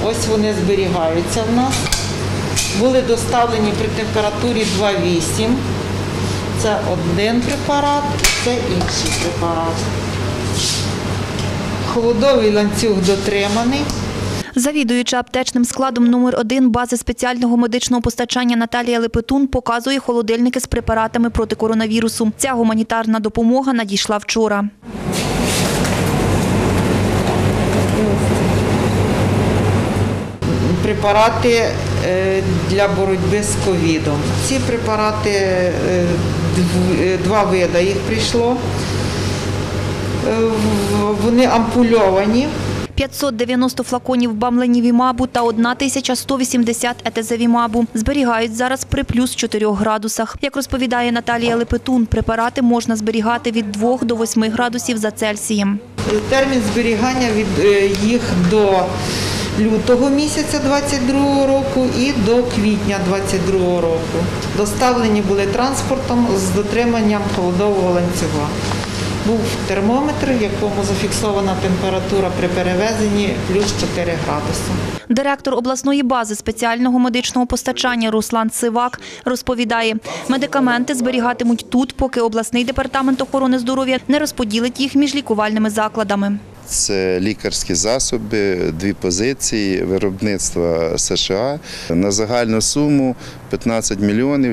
ось вони зберігаються в нас. Були доставлені при температурі 2,8. Це один препарат, це інший препарат. Холодовий ланцюг дотриманий. Завідуюча аптечним складом номер 1 бази спеціального медичного постачання Наталія Лепетун показує холодильники з препаратами проти коронавірусу. Ця гуманітарна допомога надійшла вчора. Препарати для боротьби з ковідом. Ці препарати, 2 види їх прийшло. Вони ампульовані. 590 флаконів бамленівімабу та 1180 етезевімабу зберігають зараз при плюс 4 градусах. Як розповідає Наталія Лепетун, препарати можна зберігати від 2 до 8 градусів за Цельсієм. Термін зберігання від їх до лютого місяця 2022 року і до квітня 2022 року. Доставлені були транспортом з дотриманням холодового ланцюга. Був термометр, в якому зафіксована температура при перевезенні плюс 4 градуси. Директор обласної бази спеціального медичного постачання Руслан Сивак розповідає, медикаменти зберігатимуть тут, поки обласний департамент охорони здоров'я не розподілить їх між лікувальними закладами. Це лікарські засоби, 2 позиції виробництва США на загальну суму 15 мільйонів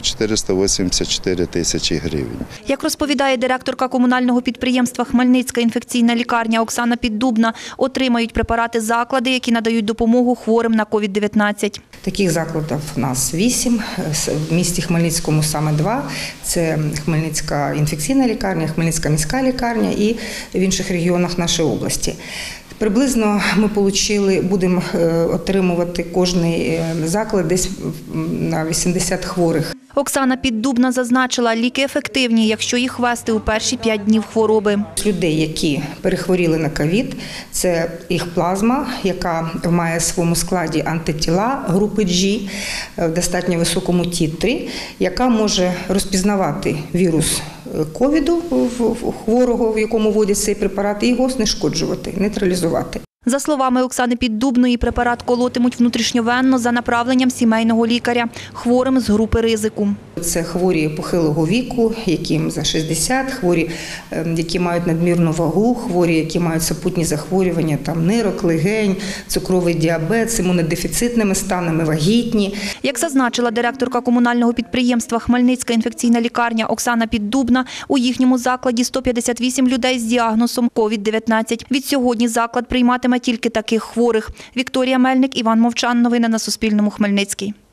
484 тисячі гривень. Як розповідає директорка комунального підприємства «Хмельницька інфекційна лікарня» Оксана Піддубна, отримають препарати заклади, які надають допомогу хворим на COVID-19. Таких закладів у нас 8, в місті Хмельницькому саме 2. Це Хмельницька інфекційна лікарня, Хмельницька міська лікарня і в інших регіонах нашої області. Приблизно ми будемо отримувати кожний заклад десь на 80 хворих. Оксана Піддубна зазначила, ліки ефективні, якщо їх ввести у перші 5 днів хвороби. Людей, які перехворіли на ковід, це їх плазма, яка має в своєму складі антитіла групи G в достатньо високому титрі, яка може розпізнавати вірус ковіду хворого, в якому вводять цей препарат, і його знешкоджувати, нейтралізувати. За словами Оксани Піддубної, препарат колотимуть внутрішньовенно за направленням сімейного лікаря хворим з групи ризику. Це хворі похилого віку, яким за 60, хворі, які мають надмірну вагу, хворі, які мають супутні захворювання, нирок, легень, цукровий діабет, з імунодефіцитними станами, вагітні. Як зазначила директорка комунального підприємства «Хмельницька інфекційна лікарня» Оксана Піддубна, у їхньому закладі 158 людей з діагнозом COVID-19. Відсьогодні заклад прийматиме тільки таких хворих. Вікторія Мельник, Іван Мовчан. Новини на Суспільному. Хмельницький.